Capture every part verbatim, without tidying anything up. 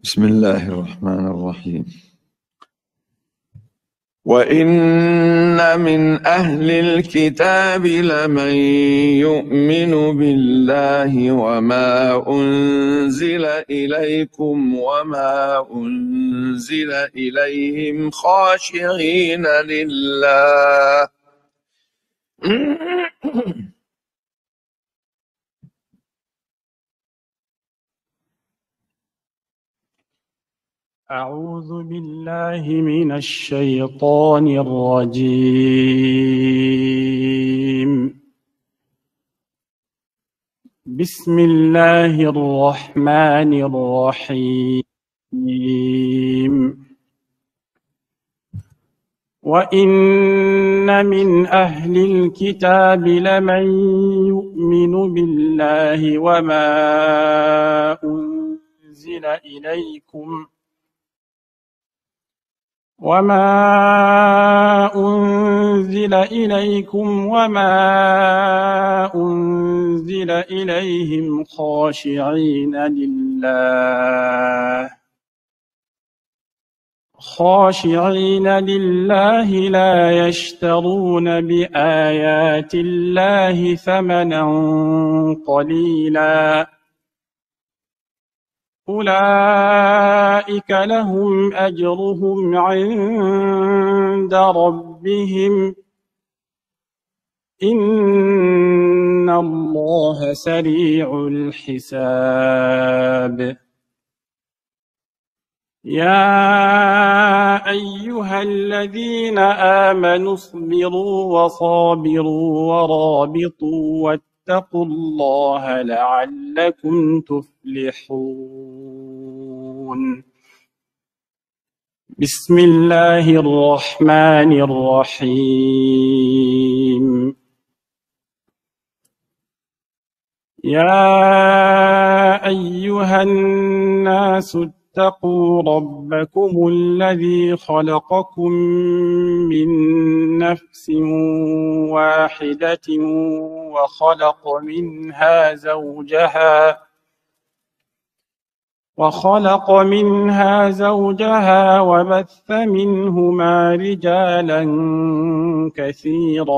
بسم الله الرحمن الرحيم. وإن من أهل الكتاب لمن يؤمن بالله وما أنزل إليكم وما أنزل إليهم خاشعين لله أعوذ بالله من الشيطان الرجيم. بسم الله الرحمن الرحيم. وإن من أهل الكتاب لمن يؤمن بالله وما أنزل إليكم وما أنزل إليكم وما أنزل إليهم خاشعين لله خاشعين لله لا يشترون بآيات الله ثمنا قليلا أولئك لهم أجرهم عند ربهم إن الله سريع الحساب. يا أيها الذين آمنوا اصبروا وصابروا ورابطوا واتقوا الله لعلكم تفلحون. بسم الله الرحمن الرحيم. يا أيها الناس اتقوا ربكم الذي خلقكم من نفس واحدة وخلق منها زوجها وخلق منها زوجها وبث منهما رجالا كثيرا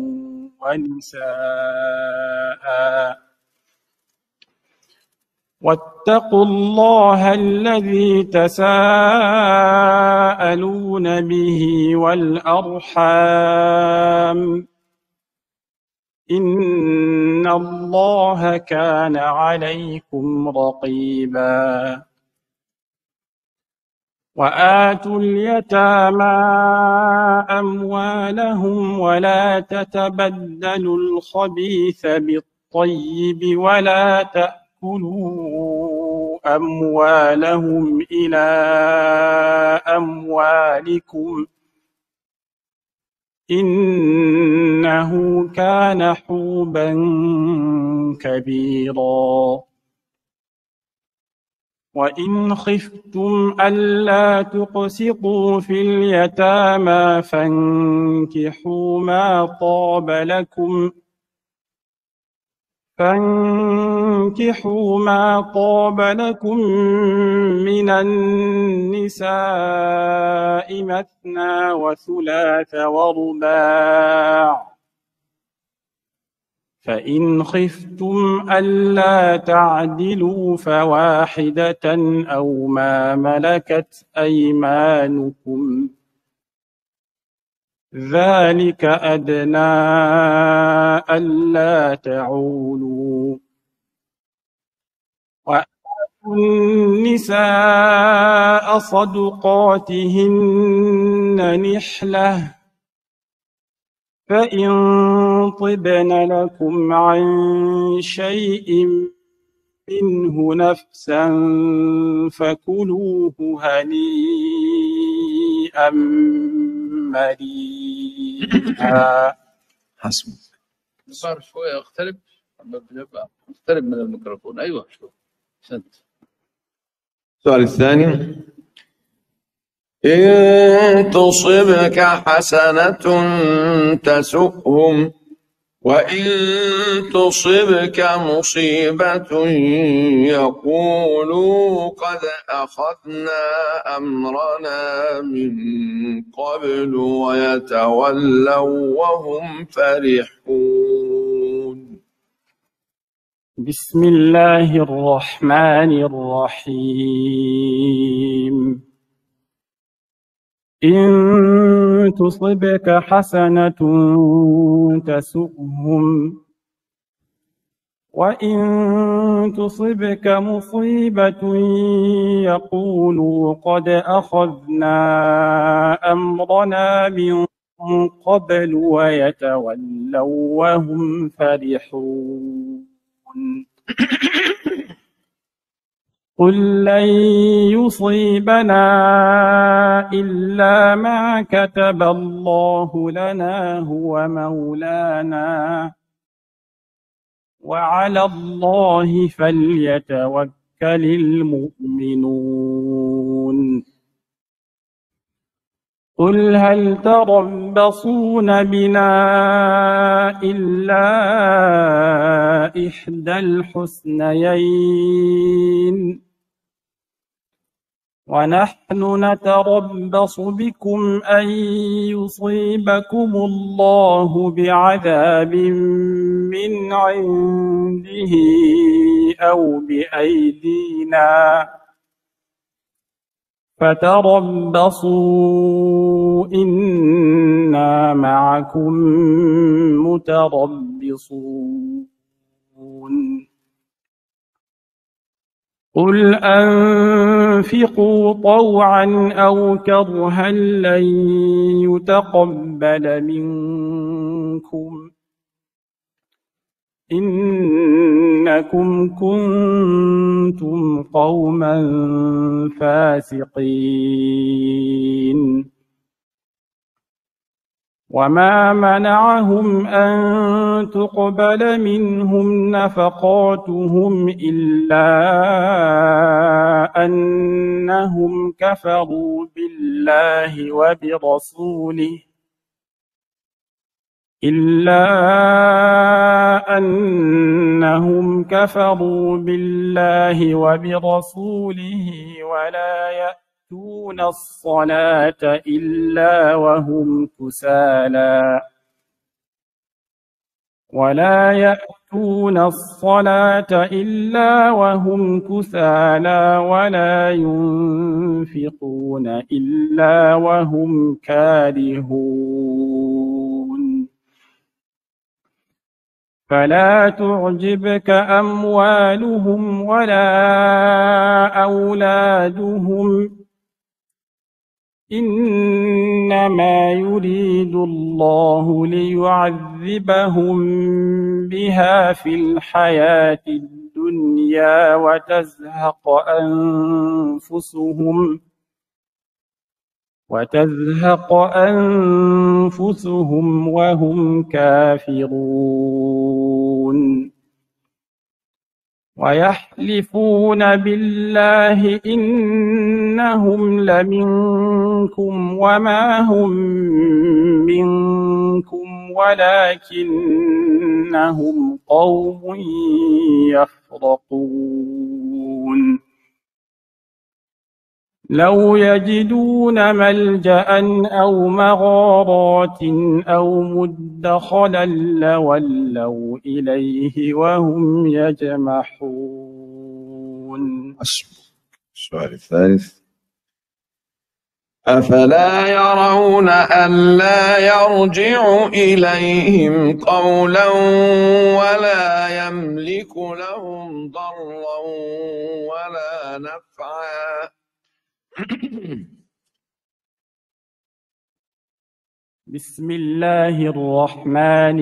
ونساء واتقوا الله الذي تساءلون به والأرحام إن الله كان عليكم رقيبا. وآتوا اليتامى أموالهم ولا تتبدلوا الخبيث بالطيب ولا تأكلوا كلوا أموالهم إلى أموالكم إنه كان حوبا كبيرا. وإن خفتم ألا تقسطوا في اليتامى فانكحوا ما طاب لكم فانكحوا ما طاب لكم من النساء مثنى وثلاث ورباع فإن خفتم ألا تعدلوا فواحدة أو ما ملكت أيمانكم ذلك أدنى ألا تعولوا. وآتوا النساء صدقاتهن نحلة فإن طبن لكم عن شيء منه نفسا فكلوه هنيئا مريئا. حسبك. صار شوية اقترب اقترب من الميكروفون. أيوة شوف سنت. السؤال الثاني: إن تصبك حسنة تسؤهم وإن تصبك مصيبة يقولوا قد أخذنا أمرنا من قبل ويتولوا وهم فرحون. بسم الله الرحمن الرحيم. إن تصبك حسنة تسؤهم وإن تصبك مصيبة يقولوا قد أخذنا أمرنا من قبل ويتولوا وهم فرحون. قل لن يصيبنا إلا ما كتب الله لنا هو مولانا وعلى الله فليتوكل المؤمنون. قل هل تربصون بنا إلا إحدى الحسنيين ونحن نتربص بكم أن يصيبكم الله بعذاب من عنده أو بأيدينا فتربصوا إنا معكم متربصون. قل أنفقوا طوعا أو كرها لن يتقبل منكم إنكم كنتم قوما فاسقين. وما منعهم أن تقبل منهم نفقاتهم إلا أنهم كفروا بالله وبرسوله إلا أنهم كفروا بالله وبرسوله ولا يأتون الصلاة إلا وهم كسالى ولا يأتون الصلاة إلا وهم كسالى ولا ينفقون إلا وهم كارهون. فلا تعجبك أموالهم ولا أولادهم إنما يريد الله ليعذبهم بها في الحياة الدنيا وتزهق أنفسهم وتزهق أنفسهم وهم كافرون. ويحلفون بالله إنهم لمنكم وما هم منكم ولكنهم قوم يفرقون. لو يجدون ملجأ أو مغارات أو مدخلا لولوا إليه وهم يجمحون. السؤال الثالث: أفلا يرون ألا يرجع إليهم قولا ولا يملك لهم ضرا ولا نفعا. بسم الله الرحمن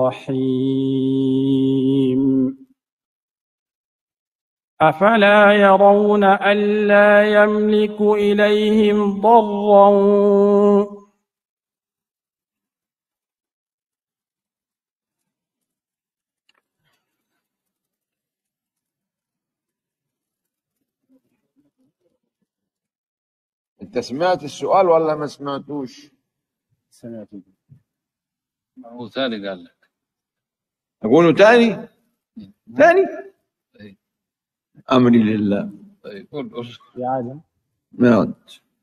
الرحيم. أفلا يرون ألا يملك إليهم ضرا أنت سمعت السؤال ولا ما سمعتوش؟ سمعت. هو ثاني قال لك أقوله تاني تاني أي. أمري لله. أي. قول قول. يا عالم. نعم.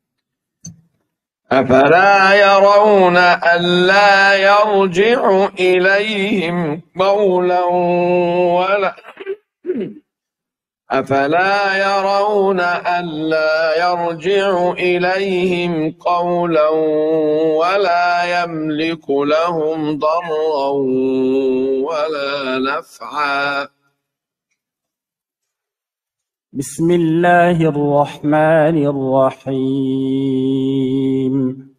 أفلا يرون ألا يرجع إليهم قولا ولا أفلا يرون ألا يرجع إليهم قولا ولا يملك لهم ضرا ولا نفعا. بسم الله الرحمن الرحيم.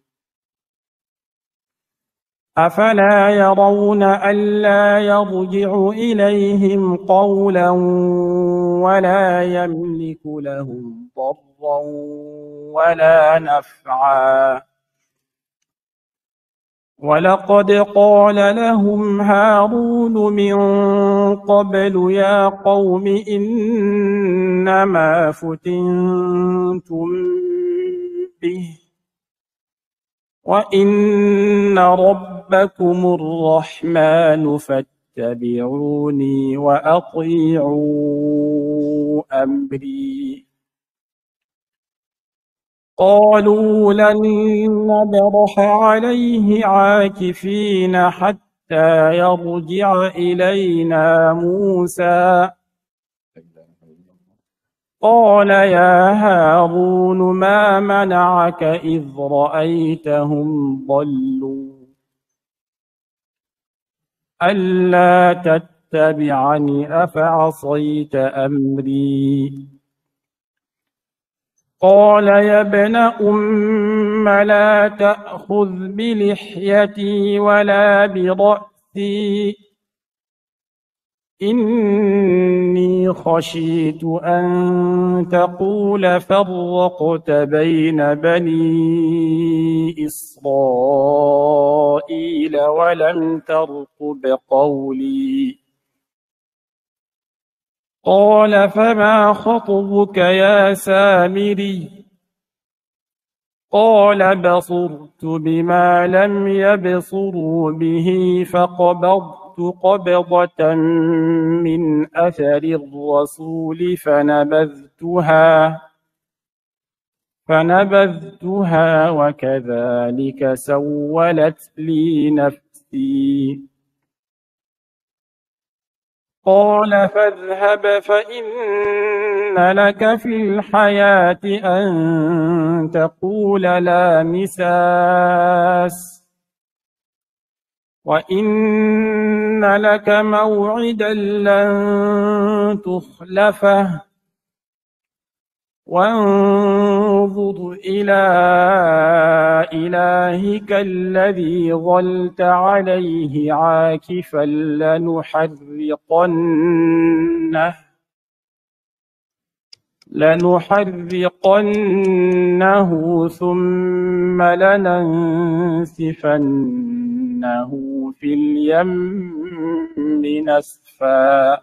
أفلا يرون ألا يرجع إليهم قولا ولا يملك لهم ضرا ولا نفعا. ولقد قال لهم هارون من قبل يا قوم إنما فتنتم به وإن ربكم الرحمن فاتبعوني وأطيعوا أمري. قالوا لن نبرح عليه عاكفين حتى يرجع إلينا موسى. قال يا هارون ما منعك إذ رأيتهم ضلوا ألا تتبعني أفعصيت أمري. قال يا ابن أم لا تأخذ بلحيتي ولا برأسي إني خشيت أن تقول فرقت بين بني إسرائيل ولم ترقب قولي. قال فما خطبك يا سامري؟ قال بصرت بما لم يبصروا به فقبضت قبضة من أثر الرسول فنبذتها فنبذتها وكذلك سولت لي نفسي. قال فاذهب فإن لك في الحياة أن تقول لا مساس وإن لك موعدا لن تخلفه وانظر إلى إلهك الذي ظلت عليه عاكفا لنحرقنه لنحرقنه ثم لننسفنه في اليم نسفا.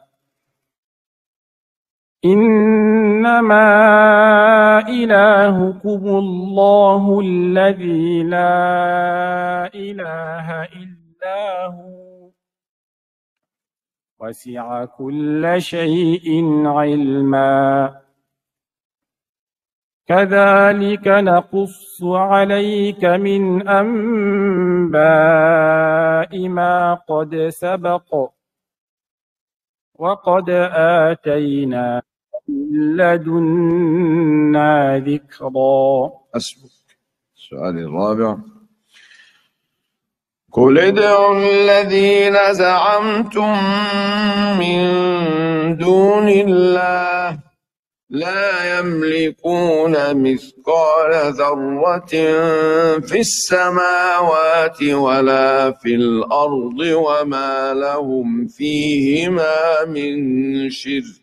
إنما إلهكم الله الذي لا إله إلا هو وسع كل شيء علما. كذلك نقص عليك من أنباء ما قد سبق وقد آتينا من لدنا ذكرا. أسبق. السؤال الرابع. قل ادعوا الذين زعمتم من دون الله لا يملكون مثقال ذرة في السماوات ولا في الأرض وما لهم فيهما من شرك.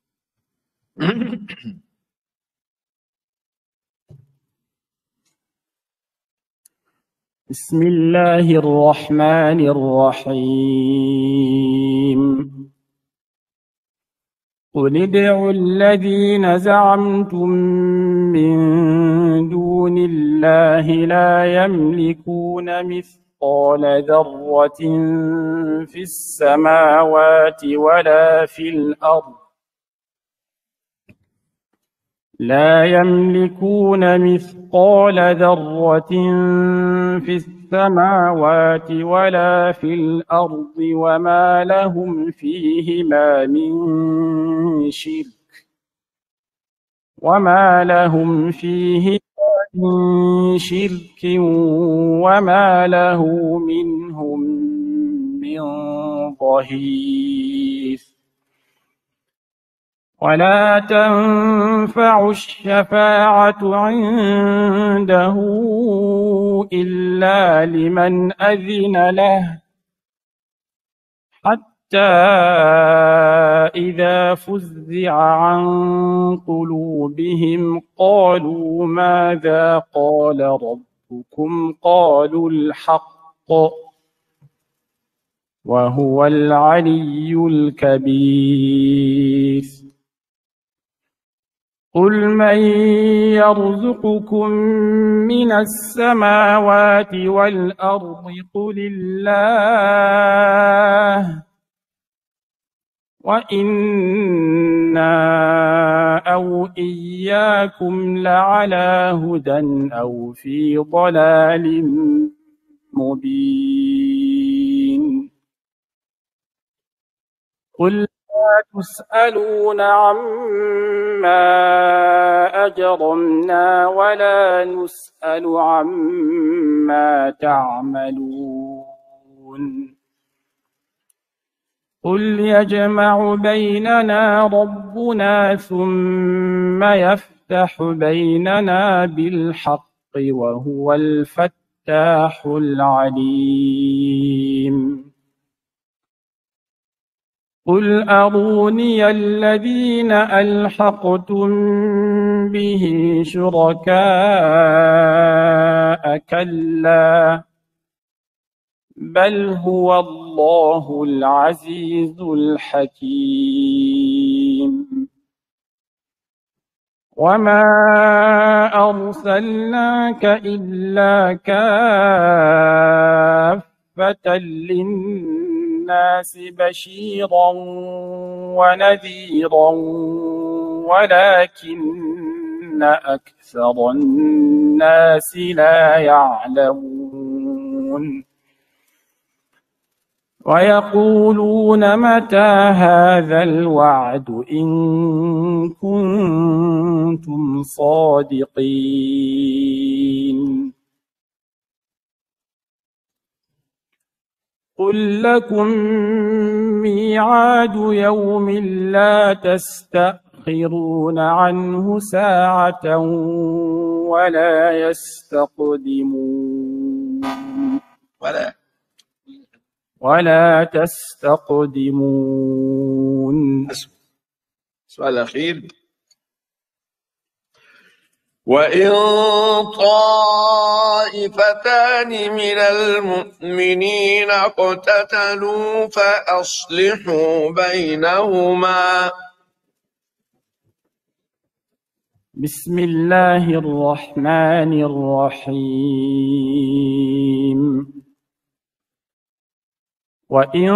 بسم الله الرحمن الرحيم. قل ادعوا الذين زعمتم من دون الله لا يملكون مثقال مثقال ذرة في السماوات ولا في الأرض لا يملكون مثقال ذرة في السماوات ولا في الأرض وما لهم فيهما من شرك وما لهم فيه من شرك وما له منهم من ظهير ولا تنفع الشفاعة عنده إلا لمن أذن له حتى إذا فزع عن قلوبهم قالوا ماذا قال ربكم قالوا الحق وهو العلي الكبير قل من يرزقكم من السماوات والأرض قل الله وإنا أو إياكم لعلى هدى أو في ضلال مبين قل لا تسألون عما أجرمنا ولا نسأل عما تعملون قل يجمع بيننا ربنا ثم يفتح بيننا بالحق وهو الفتاح العليم قل أروني الذين ألحقتم به شركاء كلا بل هو الله العزيز الحكيم وما أرسلناك إلا كافة للناس بشيرا ونذيرا ولكن أكثر الناس لا يعلمون ويقولون متى هذا الوعد إن كنتم صادقين قل لكم ميعاد يوم لا تستأخرون عنه ساعة ولا يستقدمون ولا ولا تستقدمون. السؤال الأخير: وإن طائفتان من المؤمنين اقتتلوا فأصلحوا بينهما. بسم الله الرحمن الرحيم. وإن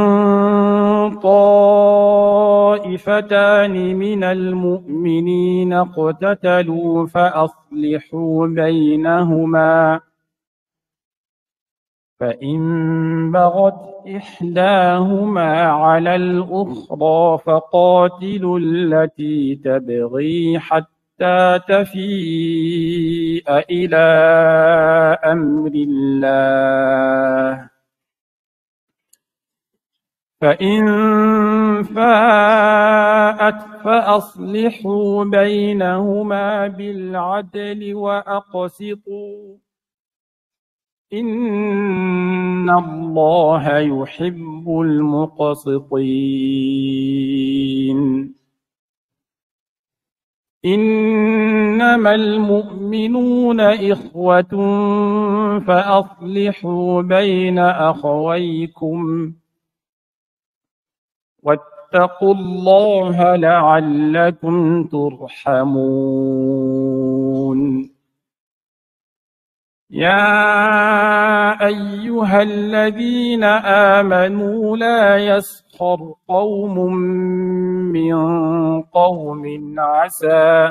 طائفتان من المؤمنين اقتتلوا فأصلحوا بينهما فإن بغت إحداهما على الأخرى فقاتلوا التي تبغي حتى تفيء إلى أمر الله فإن فاءت فأصلحوا بينهما بالعدل وأقسطوا إن الله يحب المقسطين. إنما المؤمنون إخوة فأصلحوا بين أخويكم واتقوا الله لعلكم ترحمون. يا أيها الذين آمنوا لا يسخر قوم من قوم عسى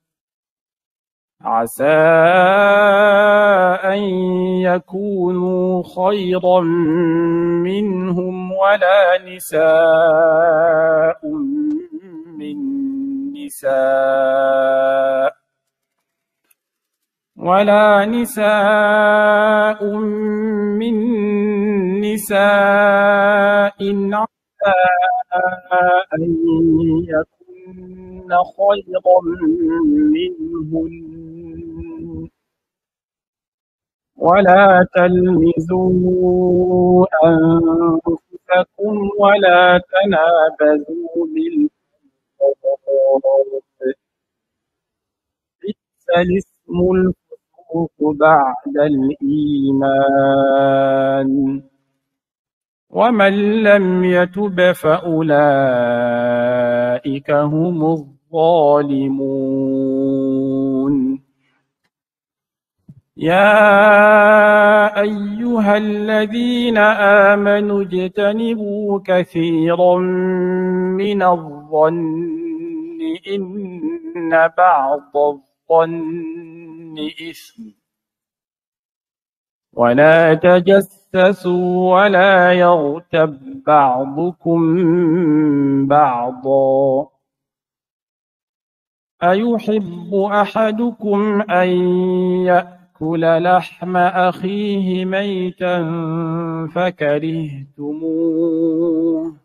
عسى أن يكونوا خيرا منهم ولا نساء من نساء ولا نساء من نساء عسى أن يكن خيرا منهن ولا تلمزوا أنفسكم ولا تنابزوا بالألقاب بئس الاسم الفسوق بعد الإيمان ومن لم يتب فأولئك هم الظالمون يا أيها الذين آمنوا اجتنبوا كثيرا من الظن إن بعض الظن إثم ولا تجسسوا ولا يغتب بعضكم بعضا أيحب أحدكم أن يأكل لحم أخيه ميتا فكرهتموه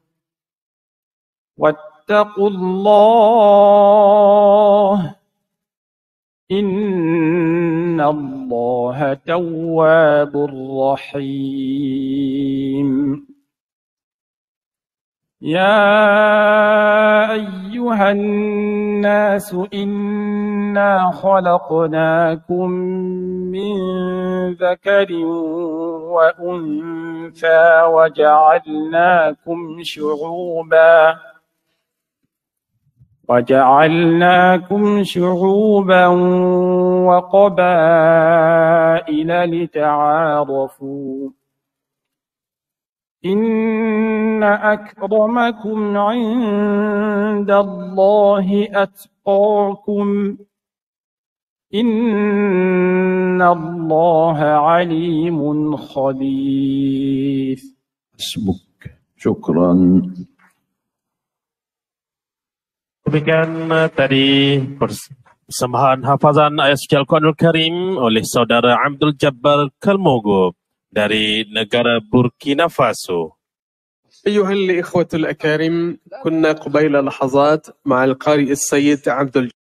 واتقوا الله إن الله تواب رحيم يا أيها الناس إنا خلقناكم من ذكر وأنثى وجعلناكم شعوبا وجعلناكم شعوبا وقبائل لتعارفوا إن أكرمكم عند الله أتقاكم إن الله عليم خبير. حسبك. شكرا. Demikian tadi persembahan hafazan ayat suci Al-Quranul Karim oleh saudara Abdul Jabbar Kalmogo dari negara Burkina Faso. أيها الإخوة الأكارم، كنا قبيل لحظات مع القارئ السيد عبد